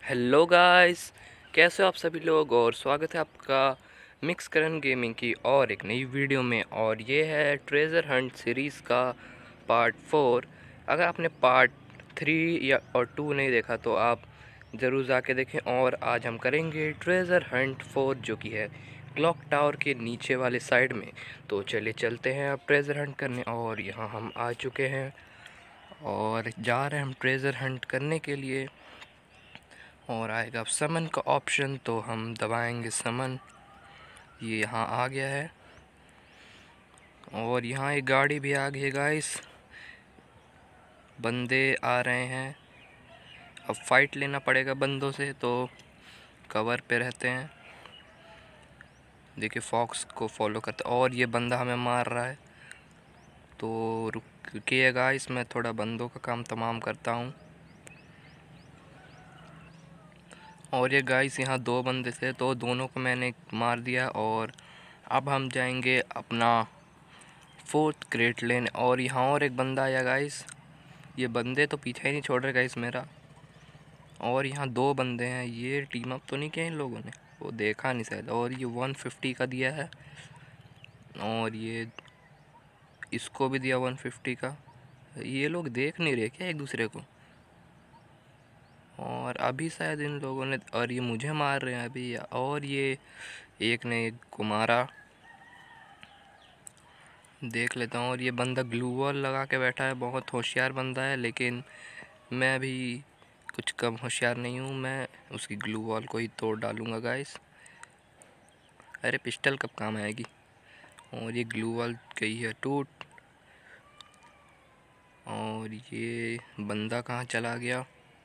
Hello guys, कैसे हो आप सभी लोग। और स्वागत है आपका मिक्स करन गेमिंग की और एक नई वीडियो में। और ये है ट्रेजर हंट सीरीज़ का पार्ट 4। अगर आपने पार्ट 3 या और 2 नहीं देखा तो आप ज़रूर जाके देखें। और आज हम करेंगे ट्रेजर हंट 4 जो कि है क्लॉक टावर के नीचे वाले साइड में। तो चलिए चलते हैं अब ट्रेजर हंट करने। और यहाँ हम आ चुके हैं और जा रहे हैं हम ट्रेजर हंट करने के लिए। और आएगा अब समन का ऑप्शन तो हम दबाएंगे समन। ये यहाँ आ गया है और यहाँ एक गाड़ी भी आ गई है गाइस। बंदे आ रहे हैं, अब फाइट लेना पड़ेगा बंदों से, तो कवर पे रहते हैं। देखिए फॉक्स को फॉलो करते और ये बंदा हमें मार रहा है, तो रुकिए गाइस, मैं थोड़ा बंदों का काम तमाम करता हूँ। और ये गाइस यहाँ 2 बंदे थे तो दोनों को मैंने मार दिया। और अब हम जाएंगे अपना 4th क्रेट लेने। और यहाँ और एक बंदा आया गाइस, ये बंदे तो पीछे ही नहीं छोड़ रहे गाइस मेरा। और यहाँ 2 बंदे हैं, ये टीम अप तो नहीं किया इन लोगों ने, वो देखा नहीं शायद। और ये 150 का दिया है और ये इसको भी दिया 150 का। ये लोग देख नहीं रहे क्या एक दूसरे को। और अभी शायद इन लोगों ने, और ये मुझे मार रहे हैं अभी। और ये एक ने एक को मारा, देख लेता हूँ। और ये बंदा ग्लू वॉल लगा के बैठा है, बहुत होशियार बंदा है। लेकिन मैं भी कुछ कम होशियार नहीं हूँ, मैं उसकी ग्लू वॉल को ही तोड़ डालूँगा गाइस। अरे पिस्टल कब काम आएगी। और ये ग्लू वॉल गई है टूट। और ये बंदा कहाँ चला गया,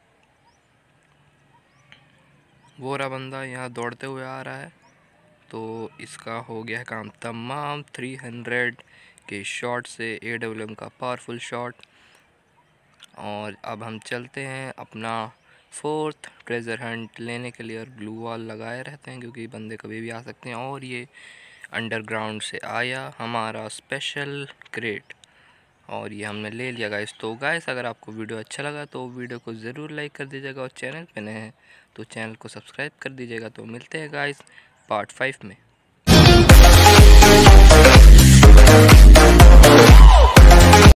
वो रहा बंदा यहाँ दौड़ते हुए आ रहा है। तो इसका हो गया है काम तमाम 300 के शॉट से, AWM का पावरफुल शॉट। और अब हम चलते हैं अपना 4th ट्रेजर हंट लेने के लिए। और ग्लू वॉल लगाए रहते हैं क्योंकि बंदे कभी भी आ सकते हैं। और ये अंडरग्राउंड से आया हमारा स्पेशल क्रेट और ये हमने ले लिया गाइस। तो गाइस अगर आपको वीडियो अच्छा लगा तो वीडियो को ज़रूर लाइक कर दीजिएगा। और चैनल पे नए हैं तो चैनल को सब्सक्राइब कर दीजिएगा। तो मिलते हैं गाइस पार्ट 5 में।